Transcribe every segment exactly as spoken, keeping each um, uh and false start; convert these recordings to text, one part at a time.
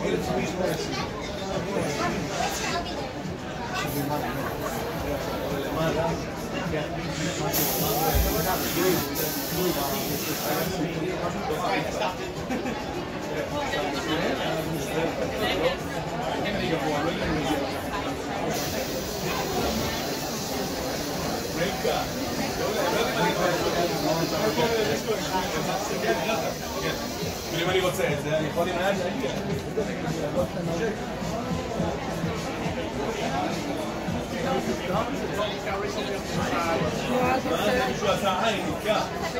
אם אני רוצה את זה, אני יכול עם היד להגיע. מישהו עשה עין, נתקע.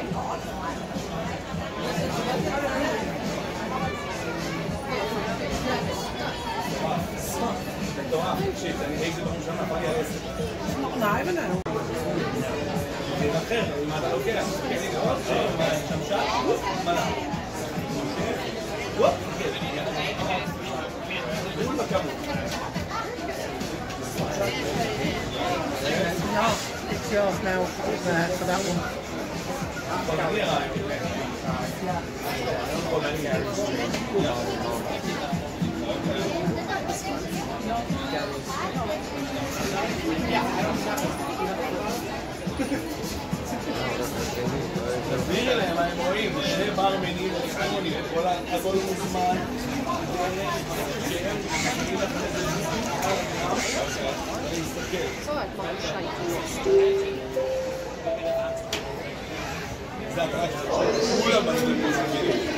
מטורף, תקשיב, אני הייתי בראשון נפל לי על עשר. לא, אבל לא. זה אחר, אם אתה לוקח, כן, זה עוד שמשה, מה לא? וואו, כן. בול בכמות. No, it's yours now uh, for that one. תסביר אליהם, הם רואים, שני ברמנים, חמונים, הכל מוזמן. זה הקרק, כולם בצלים מוזמנים.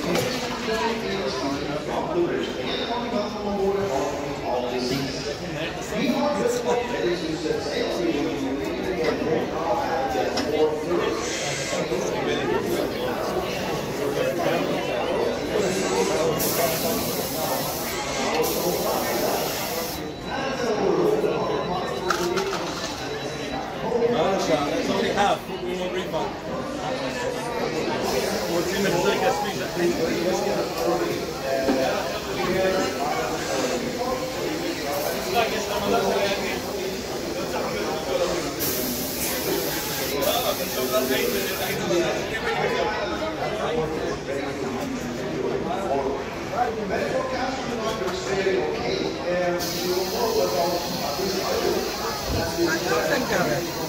That's only half. We won't refund. What's in the break? I don't think of it.